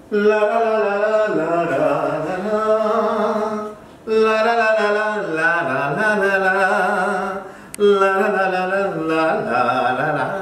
ला ला ला ला ला ला ला ला ला ला ला ला ला ला ला ला ला।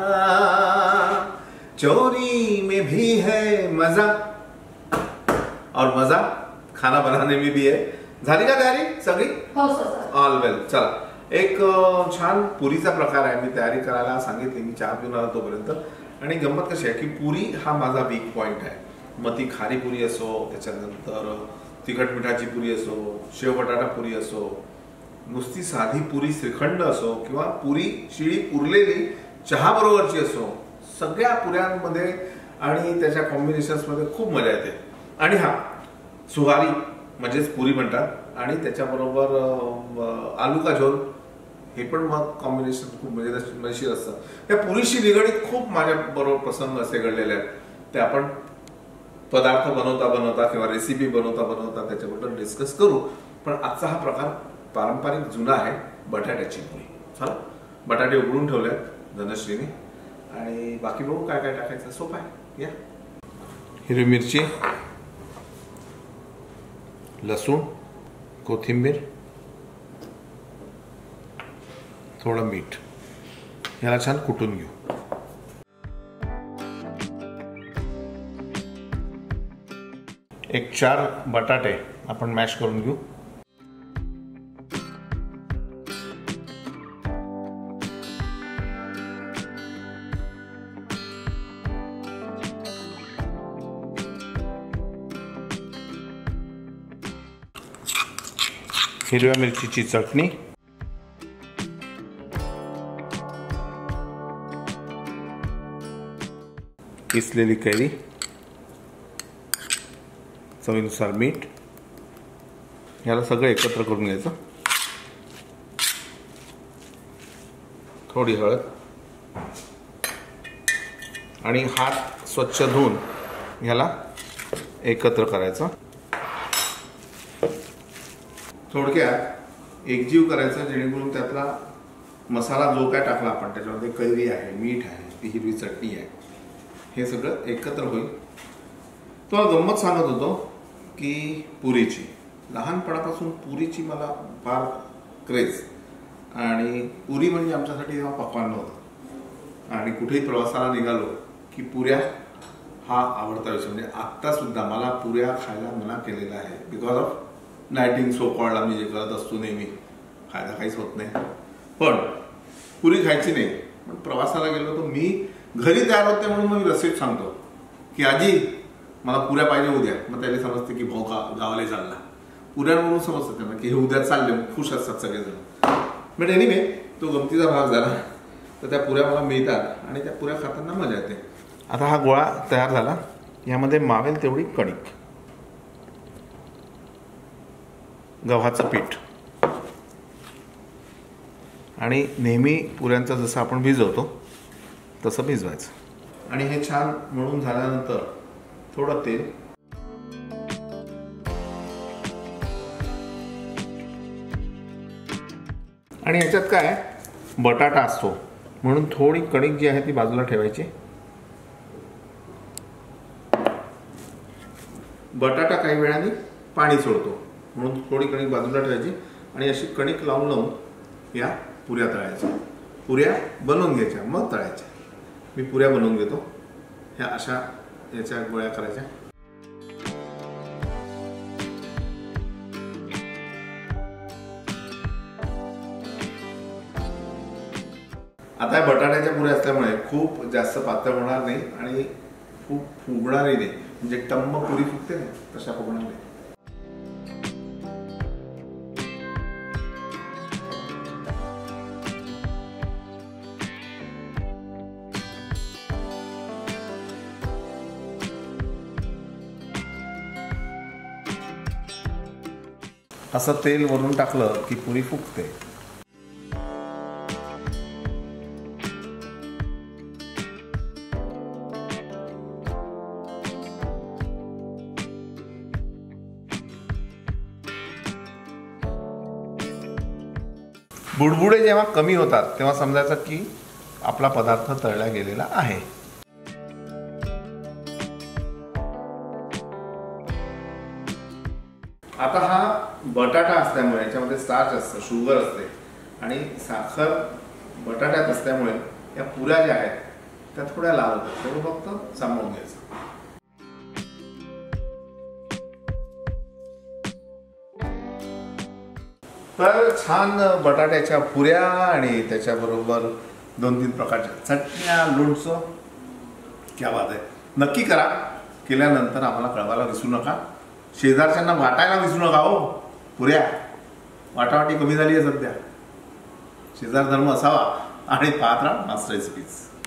चोरी में भी है मजा और मजा खाना बनाने में भी है। झाली का तयारी सगळी? हो सर। ऑल वेल। चला, एक छान पुरीचा प्रकार आहे, मी तयारी करायला सांगितली, मी चहा पिऊन आलो तोपर्यंत। आणि गंमत कशी आहे की पुरी हा माझा वीक पॉइंट आहे। मग ती खारी पुरी असो, त्याच्यानंतर तिखट मिठाची पुरी असो, शेव बटाटा पुरी असो, नुसती साधी पुरी श्रीखंड असो, किंवा पुरी शिळी उरलेली चहा बरोबरची असो, सगळ्या पुऱ्यांमध्ये आणि त्याच्या कॉम्बिनेशन्समध्ये खूप मजा येते। आणि हा सुहारी म्हणजेच पुरी म्हणतात, आणि त्याच्याबरोबर आलू का झोल हे पण मग कॉम्बिनेशन खूप मजेशीर असतं। त्या पुरीशी निगडीत खूप माझ्या बरोबर प्रसंग असे घडलेले आहेत, ते आपण पदार्थ बनवता बनवता किंवा रेसिपी बनवता बनवता त्याच्याबद्दल डिस्कस करू। पण आजचा हा प्रकार पारंपरिक जुना आहे, बटाट्याची पुरी। चला, बटाटे उघडून ठेवले धनश्रीने, आणि बाकी बघू काय काय टाकायचं। सोपं आहे। या हिरवी मिरची, लसूण, कोथिंबीर, थोडं मीठ, याला छान कुटून घेऊ। एक 4 बटाटे आपण मॅश करून घेऊ। हिरव्या मिरचीची चटणी, किसलेली कैरी, चवीनुसार मीठ, याला सगळं एकत्र करून घ्यायचं। थोडी हळद, आणि हात स्वच्छ धुवून याला एकत्र करायचं। थोडक्यात एकजीव करायचं, जेणेकरून त्यातला मसाला जो काय टाकला आपण, त्याच्यामध्ये कैरी आहे, मीठ आहे, ती हिरवी चटणी आहे, हे सगळं एकत्र होईल। तो गंमत सांगत होतो की पुरीची, लहानपणापासून पुरीची मला फार क्रेज, आणि पुरी म्हणजे आमच्यासाठी तेव्हा पक्वान्न होतं। आणि कुठेही प्रवासाला निघालो की पुऱ्या हा आवडता विषय, म्हणजे आत्ता सुद्धा मला पुऱ्या खायला मना केलेला आहे, because of dieting so called आम्ही जे करत असतो नेहमी, फायदा काहीच होत नाही, पण पुरी खायची नाही। पण प्रवासाला गेलो तर मी घरी तयार होते म्हणून मग मी रसीद सांगतो की आजी मला पुऱ्या पाहिजे उद्या, मग त्याला समजते की भाऊ गावाला चालला, पुऱ्यांवरून समजतं त्यांना की हे उद्या चालले, खुश असतात सगळेजण। बट एनिवे, तो गमतीचा भाग झाला। तर त्या पुऱ्या मला मिळतात आणि त्या पुऱ्या खाताना मजा येते। आता हा गोळा तयार झाला, यामध्ये मावेल तेवढी कणिक, गव्हाचं पीठ, आणि नेहमी पुऱ्यांचं जसं आपण भिजवतो तसं भिजवायचं। आणि हे छान मळून झाल्यानंतर थोडं तेल, आणि याच्यात काय बटाटा असतो म्हणून थोडी कणिक जी आहे ती बाजूला ठेवायची। बटाटा काही वेळाने पाणी सोडतो म्हणून थोडी कणिक बाजूला ठेवायची, आणि अशी कणिक लावून लावून या पुऱ्या तळायच्या। पुऱ्या बनवून घ्यायच्या मग तळायच्या। मी पुऱ्या बनवून घेतो, ह्या अशा याच्या गोळ्या करायच्या। आता बटाट्याच्या पुऱ्या असल्यामुळे खूप जास्त पातळ होणार नाही आणि खूप फुगणारही नाही, म्हणजे टम्म पुरी फुगते ना तशा फुगणार नाही। असं तेल वरून टाकलं की पुरी फुगते। बुडबुडे जेव्हा कमी होतात तेव्हा समजायचं की आपला पदार्थ तळला गेलेला आहे। आता हा बटाटा असल्यामुळे याच्यामध्ये स्टार्च असतं, शुगर असते आणि साखर बटाट्यात असल्यामुळे या पुऱ्या ज्या आहेत त्या थोड्या लाल होतात. तेव्हा फक्त सामावून घ्यायचं. तर छान बटाट्याच्या पुऱ्या आणि त्याच्याबरोबर 2-3 प्रकारच्या चटण्या, लोणचं, क्या बात आहे. नक्की करा. केल्यानंतर आम्हाला कळवायला विसरू नका. शेजारच्यांना वाटायला विसरू नका हो. पुऱ्या वाटावाटी कमी झाली आहे सध्या. शेजार धर्म असावा आणि पाहत राहा मास्टर रेसिपीज.